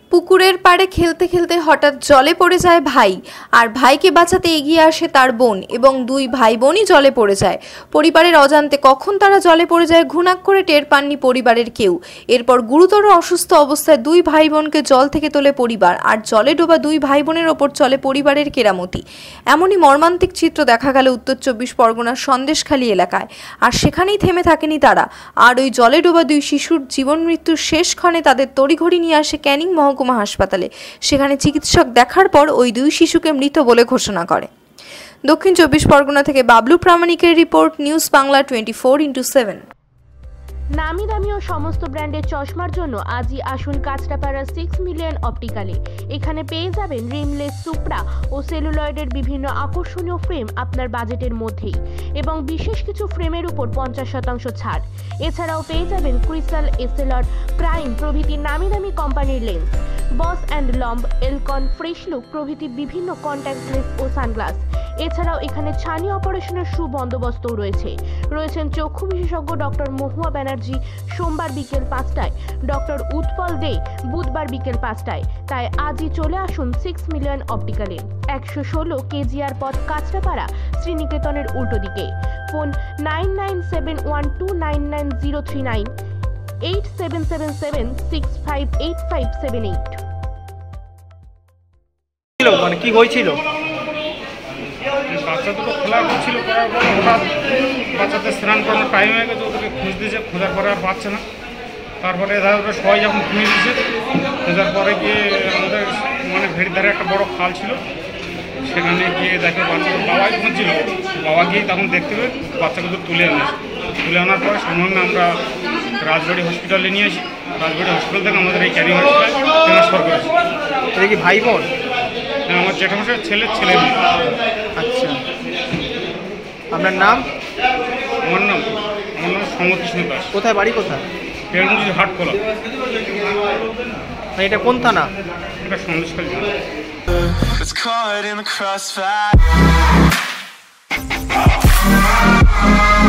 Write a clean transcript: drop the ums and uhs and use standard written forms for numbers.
পুকুরের পাড়ে খেলতে খেলতে হঠাৎ জলে পড়ে যায় ভাই, আর ভাইকে বাঁচাতে এগিয়ে আসে তার বোন এবং দুই ভাই বোনই জলে পড়ে যায়। পরিবারের অজান্তে কখন তারা জলে পড়ে যায় ঘুণাক করে টের পাননি পরিবারের কেউ। এরপর গুরুতর অসুস্থ অবস্থায় দুই ভাই বোনকে জল থেকে তোলে পরিবার, আর জলে ডোবা দুই ভাই বোনের ওপর চলে পরিবারের কেরামতি। এমনই মর্মান্তিক চিত্র দেখা গেল উত্তর 24 পরগনার সন্দেশখালী এলাকায়। আর সেখানেই থেমে থাকেনি তারা, আর ওই জলে ডোবা দুই শিশুর জীবন মৃত্যুর শেষ ক্ষণে তাদের তড়িঘড়ি নিয়ে আসে ক্যানিং মহকুমা হাসপাতালে। সেখানে চিকিৎসক দেখার পর ওই দুই শিশুকে মৃত বলে ঘোষণা করে। দক্ষিণ 24 পরগনা থেকে বাবলু প্রামাণিকের রিপোর্ট, নিউজ বাংলা 24x7। নামি দামি ও সমস্ত ব্র্যান্ডের চশমার জন্য আজই আসুন কাঁচরাপাড়া 6 মিলিয়ন অপটিক্যালে। এখানে পেয়ে যাবেন রিমলেস, সুপ্রা ও সেলুলয়েডের বিভিন্ন আকর্ষণীয় ফ্রেম আপনার বাজেটের মধ্যেই, এবং বিশেষ কিছু ফ্রেমের উপর 50% ছাড়। এছাড়াও পেয়ে যাবেন ক্রিস্টাল, এসএলআর, প্রাইম প্রভৃতি নামি দামি কোম্পানির লেন্স, বস অ্যান্ড লম্ব, এলকন, ফ্রেশ লুক প্রভৃতি বিভিন্ন কন্ট্যাক্ট লেন্স ও সানগ্লাস। এছাড়াও এখানে ছানি অপারেশনের সুবন্দোবস্তও রয়েছেন চক্ষু বিশেষজ্ঞ ডক্টর মহুয়া ব্যানার্জি সোমবার বিকেল 5টায়, ডক্টর উৎপল দে বুধবার বিকেল 5টায়। তাই আজই চলে আসুন 6 মিলিয়ন অপটিক্যালে, 116 কেজিআর পথ, কাঁচরাপাড়া, শ্রীনিকেতনের উল্টো দিকে। ফোন 9971299039, 8777658578। মানে কি হয়েছিল? বাচ্চা দুটো খেলা করছিল, করার পরে হঠাৎ বাচ্চাদের স্নান করানোর টাইম হয়ে গেছে, ওদেরকে খুঁজ দিয়েছে, খোঁজার পরে আর পাচ্ছে না। তারপরে এধারে সবাই যখন খুঁজে দিয়েছে, খোঁজার পরে গিয়ে আমাদের মানে ভেড়ির ধারে একটা বড় খাল ছিল, সেখানে গিয়ে দেখে বাচ্চাদের বাবাই খুঁজছিল। বাবা গিয়ে তখন দেখতে পেয়ে বাচ্চাগুলো তুলে আনার পরে সামনে আমরা রাজবাড়ি হসপিটালে নিয়ে আসি। রাজবাড়ি হসপিটাল থেকে আমাদের এই ক্যানিং হসপিটালে ট্রান্সফার করেছি। এটা কি ভাই বোন? হ্যাঁ, আমার জ্যাঠামশাইয়ের ছেলে মেয়ে। আচ্ছা, আপনার নাম? আমার নাম সমকৃষ্ণ দাস। কোথায় বাড়ি? কোথায়? পেরমুজি হাটখোলা। এটা কোন থানা? এটা Sandeshkhali. It's caught in the crossfire.